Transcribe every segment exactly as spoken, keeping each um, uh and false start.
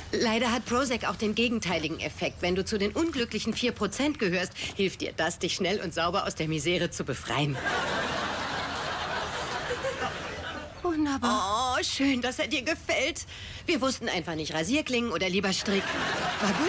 Leider hat Prozac auch den gegenteiligen Effekt. Wenn du zu den unglücklichen vier Prozent gehörst, hilft dir das, dich schnell und sauber aus der Misere zu befreien. Wunderbar. Oh, schön, dass er dir gefällt. Wir wussten einfach nicht, Rasierklingen oder lieber Strick. War gut.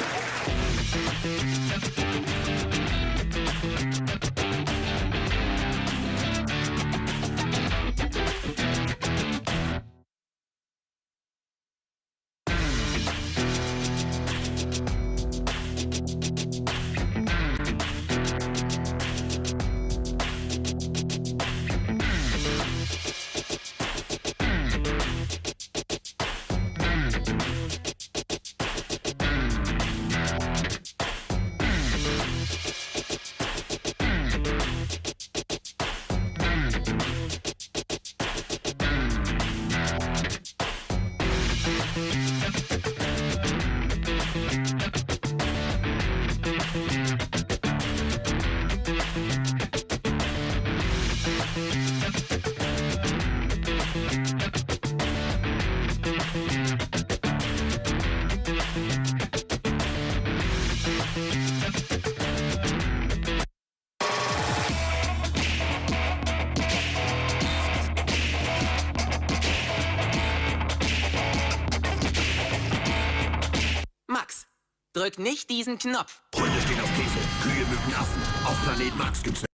Max, drück nicht diesen Knopf. Freunde stehen auf Käse, Kühe mögen Affen. Auf Planet Max gibt's